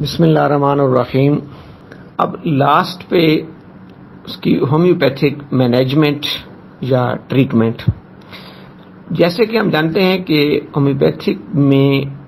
بسم اللہ الرحمن الرحیم. اب لاسٹ پہ اس کی ہومیوپیتھک مینجمنٹ یا ٹریٹمنٹ. جیسے کہ ہم جانتے ہیں کہ ہومیوپیتھک میں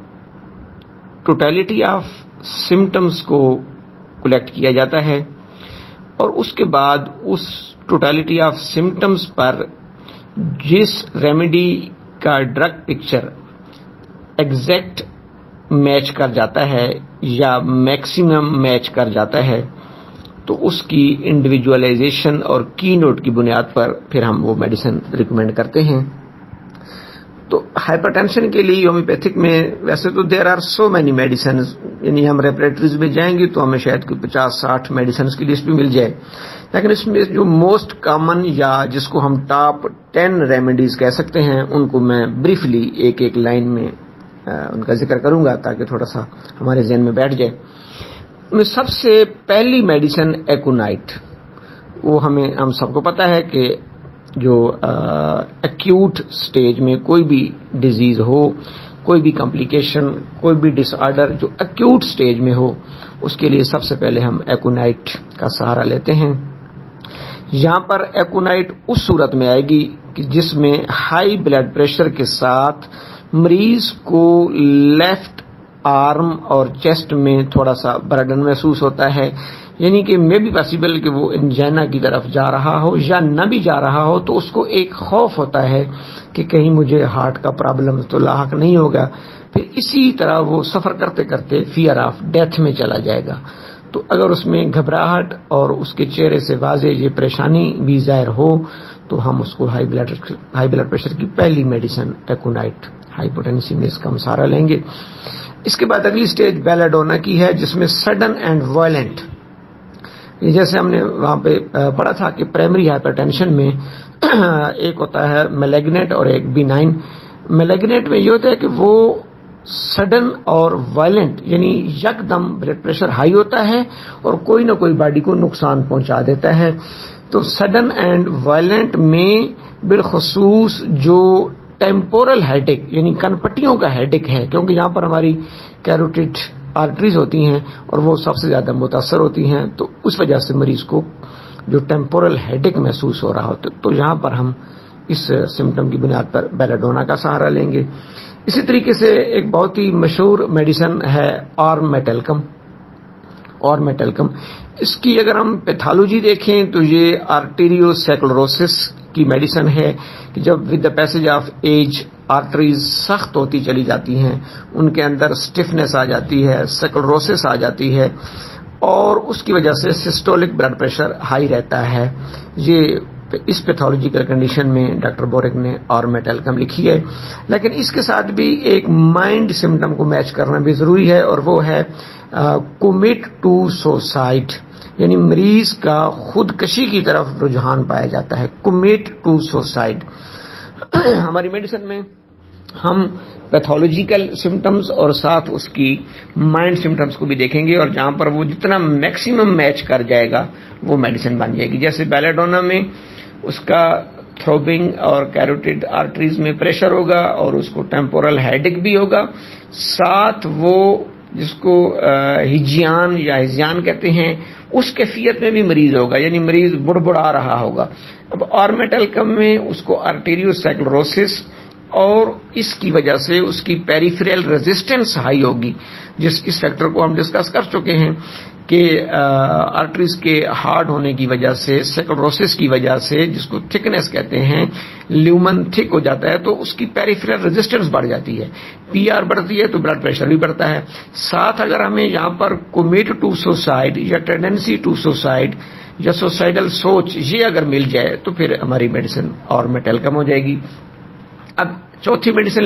ٹوٹیلٹی آف سمٹمز کو کلیکٹ کیا جاتا ہے اور اس کے بعد اس ٹوٹیلٹی آف سمٹمز پر جس ریمیڈی کا ڈرگ پکچر ایگزیکٹ میچ کر جاتا ہے یا میکسیمم میچ کر جاتا ہے تو اس کی انڈیویجولائزیشن اور کی نوٹ کی بنیاد پر پھر ہم وہ میڈیسن ریکمینڈ کرتے ہیں. تو ہائپر ٹینشن کے لیے ہومیوپیتھک میں ویسے تو there are so many medicines, یعنی ہم ریپریٹریز میں جائیں گے تو ہمیں شاید کوئی 50-60 میڈیسنز کی لسٹ بھی مل جائے، لیکن اس میں جو موسٹ کامن یا جس کو ہم ٹاپ 10 ریمیڈیز کہہ سکتے ہیں ان کو میں بریفلی ایک لائن میں ان کا ذکر کروں گا تاکہ تھوڑا سا ہمارے ذہن میں بیٹھ جائے. میں سب سے پہلی میڈیسن ایکونائٹ. وہ ہم سب کو پتا ہے کہ جو ایکیوٹ سٹیج میں کوئی بھی ڈیزیز ہو، کوئی بھی کمپلیکیشن، کوئی بھی ڈس آرڈر جو ایکیوٹ سٹیج میں ہو، اس کے لیے سب سے پہلے ہم ایکونائٹ کا سہارا لیتے ہیں. یہاں پر ایکونائٹ اس صورت میں آئے گی کہ جس میں ہائی بلڈ پریشر کے ساتھ مریض کو لیفٹ آرم اور چیسٹ میں تھوڑا سا برڈن محسوس ہوتا ہے، یعنی کہ میں بھی پاسبل کہ وہ انجینا کی طرف جا رہا ہو یا نہ بھی جا رہا ہو تو اس کو ایک خوف ہوتا ہے کہ کہیں مجھے ہارٹ کا پرابلم تو لاحق نہیں ہوگا. پھر اسی طرح وہ سفر کرتے کرتے فیئر آف ڈیتھ میں چلا جائے گا. تو اگر اس میں گھبراہٹ اور اس کے چہرے سے واضح یہ پریشانی بھی ظاہر ہو تو ہم اس کو ہائی بلڈ پریشر کی پہلی میڈیسن ایکونائٹ ہائی پوٹینسی میں اس کا ہم سہارا لیں گے. اس کے بعد اگلی سٹیج بیلاڈونا کی ہے جس میں سڈن اینڈ وائلنٹ، جیسے ہم نے وہاں پہ پڑھا تھا کہ پرائمری ہائپر ٹینشن میں ایک ہوتا ہے میلیگنٹ اور ایک بینائن. میلیگنٹ میں یہ ہوتا ہے کہ وہ سڈن اور وائلنٹ، یعنی یکدم بلڈ پریشر ہائی ہوتا ہے اور کوئی نہ کوئی باڈی کو نقصان پہنچا دیتا ہے. تو سڈن اینڈ وائلنٹ میں بالخصوص جو ٹیمپورل ہیڈک یعنی کنپٹیوں کا ہیڈک ہے، کیونکہ یہاں پر ہماری کیروٹیڈ آرٹریز ہوتی ہیں اور وہ سب سے زیادہ متاثر ہوتی ہیں، تو اس وجہ سے مریض کو جو ٹیمپورل ہیڈک محسوس ہو رہا ہوتا ہے تو یہاں پر ہم اس سمٹم کی بنیاد پر بیلاڈونا کا سہارا لیں گے. اسی طریقے سے ایک بہت ہی مشہور میڈیسن ہے آرمیٹلکم. اس کی اگر ہم پیتھالوجی دیکھیں تو یہ آرٹیریو سیکلروسس کی میڈیسن ہے کہ جب with the passage of age arteries سخت ہوتی چلی جاتی ہیں، ان کے اندر سٹفنس آ جاتی ہے، سیکلروسس آ جاتی ہے اور اس کی وجہ سے سسٹولک بلڈ پریشر ہائی رہتا ہے. یہ اس پیتھولوجیکل کنڈیشن میں ڈاکٹر بورک نے آرمیٹلکم لکھی ہے. لیکن اس کے ساتھ بھی ایک مائنڈ سمٹم کو میچ کرنا بھی ضروری ہے اور وہ ہے کمٹ ٹو سوسائڈ، یعنی مریض کا خودکشی کی طرف رجحان پایا جاتا ہے. Commit to suicide. ہماری میڈیسن میں ہم پیتھولوجیکل سمٹمز اور ساتھ اس کی مائنڈ سمٹمز کو بھی دیکھیں گے اور جہاں پر وہ جتنا میکسیمم میچ کر جائے گا وہ میڈیسن بن جائے گی. جیسے بیلاڈونا میں اس کا تھروبنگ اور کیروٹیڈ آرٹریز میں پریشر ہوگا اور اس کو ٹیمپورل ہیڈک بھی ہوگا، ساتھ وہ جس کو ہجیان یا ہزیان کہتے ہیں اس کیفیت میں بھی مریض ہوگا، یعنی مریض بڑبڑا رہا ہوگا. اب آرمیٹلکم میں اس کو آرٹیریو سیکلروسس اور اس کی وجہ سے اس کی پیریفرل ریزسٹنس ہائی ہوگی. اس فیکٹر کو ہم ڈسکس کر چکے ہیں کہ آرٹریز کے ہارڈ ہونے کی وجہ سے، سیکلروسس کی وجہ سے جس کو تھکنس کہتے ہیں، لیومن تھک ہو جاتا ہے تو اس کی پیریفرل ریزسٹنس بڑھ جاتی ہے، پی آر بڑھتی ہے تو بلڈ پریشر بھی بڑھتا ہے. ساتھ اگر ہمیں یہاں پر کمٹ ٹو سوسائڈ یا ٹینڈنسی ٹو سوسائڈ یا سوسائڈل سوچ یہ اگر مل جائے تو پھر ہماری میڈیسن آرمیٹلکم ہو جائے گی. اب چوتھی میڈیسن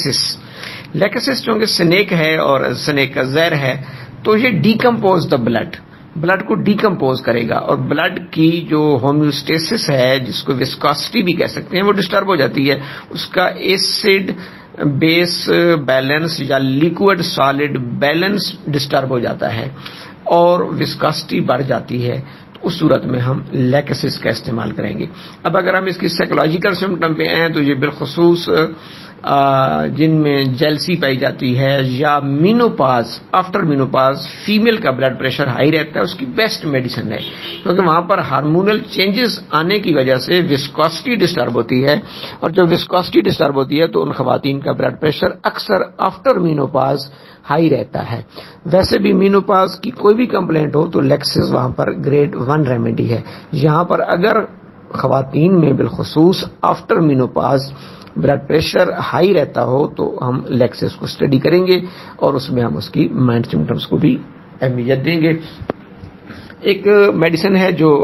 لیکسس چونکہ سنیک ہے اور سنیک کا زہر ہے تو یہ ڈیکمپوز دا بلڈ کو ڈیکمپوز کرے گا اور بلڈ کی جو ہومیوسٹیسس ہے جس کو وسکاسٹی بھی کہہ سکتے ہیں وہ ڈسٹرب ہو جاتی ہے. اس کا ایسڈ بیس بیلنس یا لیکوڈ سالڈ بیلنس ڈسٹرب ہو جاتا ہے اور وسکاسٹی بڑھ جاتی ہے. اس صورت میں ہم لیکسس کا استعمال کریں گے. اب اگر ہم اس کی سائیکولوجیکل سمٹم پہ آئیں تو یہ بالخصوص جن میں جیلسی پائی جاتی ہے یا مینوپاز، آفٹر مینوپاز فیمیل کا بلڈ پریشر ہائی رہتا ہے، اس کی بیسٹ میڈیسن ہے، کیونکہ وہاں پر ہارمونل چینجز آنے کی وجہ سے وسکوسٹی ڈسٹرب ہوتی ہے، اور جب وسکوسٹی ڈسٹرب ہوتی ہے تو ان خواتین کا بلڈ پریشر اکثر آفٹر مینوپاز ہائی رہتا ہے۔ ویسے بھی مینوپاز کی کوئی بھی کمپلینٹ ہو تو لیکسس وہاں پر گریڈ 1 ریمیڈی ہے۔ یہاں پر اگر خواتین میں بالخصوص after menopause blood pressure high رہتا ہو تو ہم لیکسس کو اسٹڈی کریں گے اور اس میں ہم اس کی مائنڈ سمٹمس کو بھی اہمیت دیں گے۔ ایک میڈیسن ہے جو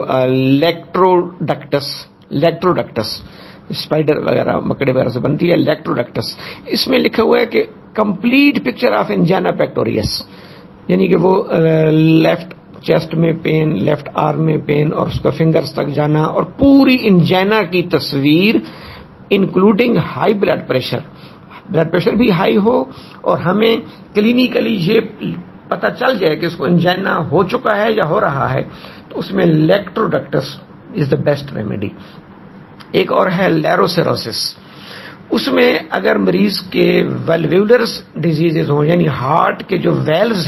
لیکٹروڈکٹس اسپائڈر وغیرہ مکڑے وغیرہ سے بنتی ہے، لیکٹروڈکٹس۔ اس میں لکھا ہوا ہے کہ complete picture of angina pectoris, یعنی کہ وہ لیفٹ چیسٹ میں پین، لیفٹ آرم میں پین اور اس کا فنگرز تک جانا، اور پوری انجینا کی تصویر انکلوڈنگ ہائی بلڈ پریشر بھی ہائی ہو، اور ہمیں کلینیکلی یہ پتہ چل جائے کہ اس کو انجینا ہو چکا ہے یا ہو رہا ہے، تو اس میں لیکٹروڈکٹس از دا بیسٹ ریمیڈی۔ ایک اور ہے لیروسیروسس۔ اس میں اگر مریض کے ویلویولر ڈیزیزز ہوں، یعنی ہارٹ کے جو ویلز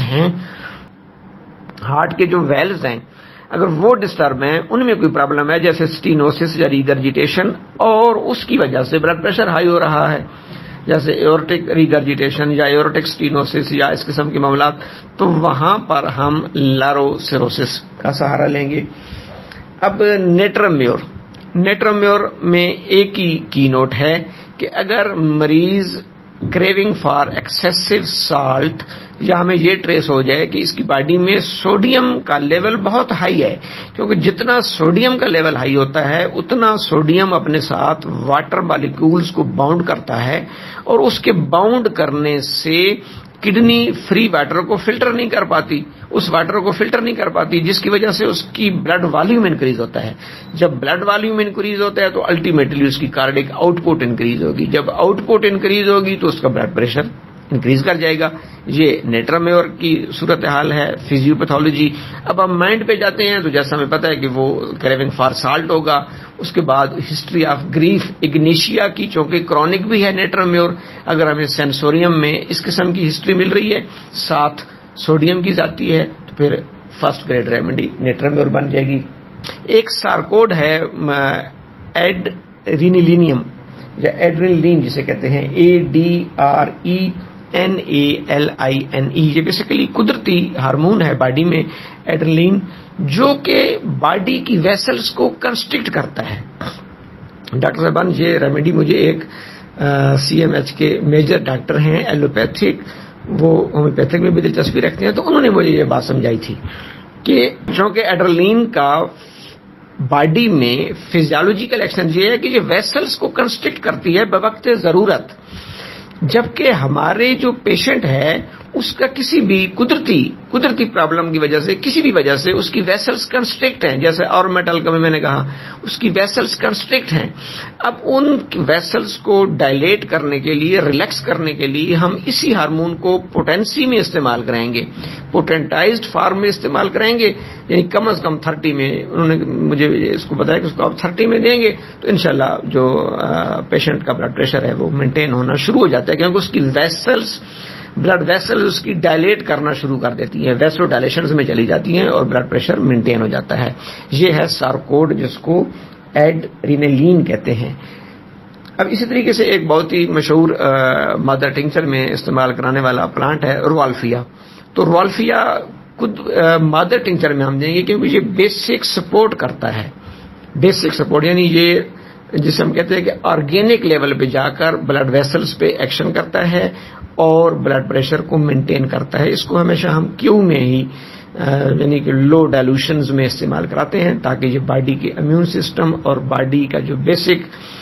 ہیں اگر وہ ڈسٹرب ہیں، ان میں کوئی پرابلم ہے جیسے سٹینوسس یا ریگرجیٹیشن، اور اس کی وجہ سے بلڈ پریشر ہائی ہو رہا ہے، جیسے ایورٹک ریگرجیٹیشن یا ایورٹک سٹینوسس یا اس قسم کے معاملات، تو وہاں پر ہم لیروسیروسس کا سہارا لیں گے۔ اب نیٹرمیور میں ایک ہی کی نوٹ ہے کہ اگر مریض کریونگ فار ایکسیسو سالٹ، یا ہمیں یہ ٹریس ہو جائے کہ اس کی باڈی میں سوڈیم کا لیول بہت ہائی ہے، کیونکہ جتنا سوڈیم کا لیول ہائی ہوتا ہے اتنا سوڈیم اپنے ساتھ واٹر مالیکولز کو باؤنڈ کرتا ہے، اور اس کے باؤنڈ کرنے سے کڈنی فری واٹر کو فلٹر نہیں کر پاتی، جس کی وجہ سے اس کی بلڈ والیوم انکریز ہوتا ہے۔ جب بلڈ والیوم انکریز ہوتا ہے تو الٹیمیٹلی اس کی کارڈک آؤٹ پٹ انکریز ہوگی، جب آؤٹ پٹ انکریز ہوگی تو اس کا بلڈ پریشر انکریز کر جائے گا۔ یہ نیٹرمیور کی صورتحال ہے، فزیوپیتھولوجی۔ اب ہم مائنڈ پہ جاتے ہیں تو جیسا ہمیں پتہ ہے کہ وہ کریونگ فار سالٹ ہوگا۔ اس کے بعد ہسٹری آف گریف اگنیشیا کی، چونکہ کرونک بھی ہے نیٹرمیور، اگر ہمیں سینسوریم میں اس قسم کی ہسٹری مل رہی ہے، ساتھ سوڈیم کی جاتی ہے، تو پھر فرسٹ گریڈ ریمیڈی نیٹرمیور بن جائے گی۔ ایک سارکوڈ ہے ایڈرینالینیم یا ایڈرینالین جسے کہتے ہیں، ADRENALINE۔ یہ بیسیکلی قدرتی ہارمون ہے باڈی میں، ایڈرینالین، جو کہ باڈی کی ویسلز کو کنسٹرکٹ کرتا ہے۔ ڈاکٹر صاحبان، یہ ریمیڈی مجھے ایک CMH کے میجر ڈاکٹر ہیں ایلوپیتھک، وہ ہومیوپیتھک میں بھی دلچسپی رکھتے ہیں، تو انہوں نے مجھے یہ بات سمجھائی تھی کہ چونکہ ایڈرینالین کا باڈی میں فزیولوجیکل ایکشن یہ ہے کہ یہ ویسلز کو کنسٹرکٹ کرتی ہے بوقت ضرورت، جبکہ ہمارے جو پیشنٹ ہے اس کا کسی بھی قدرتی پرابلم کی وجہ سے، کسی بھی وجہ سے اس کی ویسلز کنسٹرکٹ ہیں، جیسے اور میٹل کا میں نے کہا اس کی ویسلز کنسٹرکٹ ہیں۔ اب ان ویسلز کو ڈائلیٹ کرنے کے لیے، ریلیکس کرنے کے لیے ہم اسی ہارمون کو پوٹینسی میں استعمال کریں گے، پوٹینٹائزڈ فارم میں استعمال کریں گے، یعنی کم از کم 30 میں۔ انہوں نے مجھے اس کو بتایا کہ اس کو آپ 30 میں دیں گے تو انشاءاللہ جو پیشنٹ کا بلڈ پریشر ہے وہ مینٹین ہونا شروع ہو جاتا ہے، کیونکہ اس کی بلڈ ویسل اس کی ڈائلیٹ کرنا شروع کر دیتی ہیں، ویسو ڈائلیشنز میں چلی جاتی ہیں اور بلڈ پریشر مینٹین ہو جاتا ہے۔ یہ ہے سارکوڈ، جس کو ایڈرینالین کہتے ہیں۔ اب اسی طریقے سے ایک بہت ہی مشہور مادر ٹنکچر میں استعمال کرانے والا پلانٹ ہے روالفیا۔ تو روالفیا خود مادر ٹنکچر میں ہم دیں گے کیونکہ یہ بیسک سپورٹ کرتا ہے، بیسک سپورٹ، یعنی یہ جسے ہم کہتے ہیں کہ آرگینک لیول پہ جا کر بلڈ ویسلز پہ ایکشن کرتا ہے اور بلڈ پریشر کو مینٹین کرتا ہے۔ اس کو ہمیشہ ہم کیو میں ہی یعنی کہ لو ڈائلوشنز میں استعمال کراتے ہیں تاکہ یہ باڈی کے امیون سسٹم اور باڈی کا جو بیسک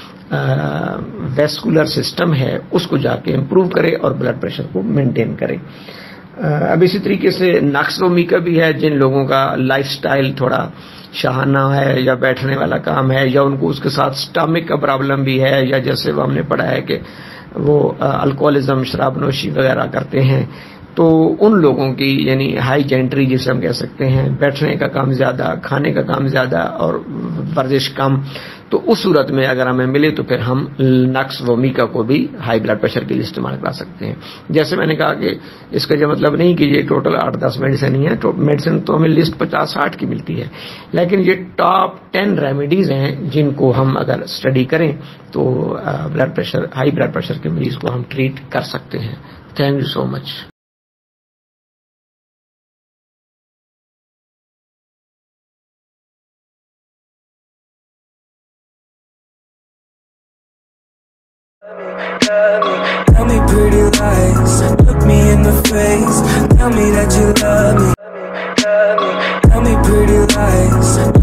ویسکولر سسٹم ہے اس کو جا کے امپروو کرے اور بلڈ پریشر کو مینٹین کرے۔ اب اسی طریقے سے نقصومیکا بھی ہے، جن لوگوں کا لائف سٹائل تھوڑا شاہانہ ہے یا بیٹھنے والا کام ہے، یا ان کو اس کے ساتھ سٹامک کا پرابلم بھی ہے، یا جیسے وہ ہم نے پڑھا ہے کہ وہ الکوہلزم، شراب نوشی وغیرہ کرتے ہیں، تو ان لوگوں کی یعنی ہائی جینٹری جسے ہم کہہ سکتے ہیں، بیٹھنے کا کام زیادہ، کھانے کا کام زیادہ اور ورزش کم، तो उस सूरत में अगर हमें मिले तो फिर हम nuxvomica को भी हाई ब्लड प्रेशर के लिए इस्तेमाल करा सकते हैं। जैसे मैंने कहा कि इसका जो मतलब नहीं कि ये टोटल 8-10 मेडिसिन ही है, तो मेडिसिन तो हमें लिस्ट 50-60 की मिलती है, लेकिन ये टॉप 10 रेमेडीज हैं जिनको हम अगर स्टडी करें तो blood pressure, high blood pressure के मरीज को हम ट्रीट कर सकते हैं। Thank you so much. Tell me pretty lies, look me in the face, tell me that you love me. Tell me pretty lies.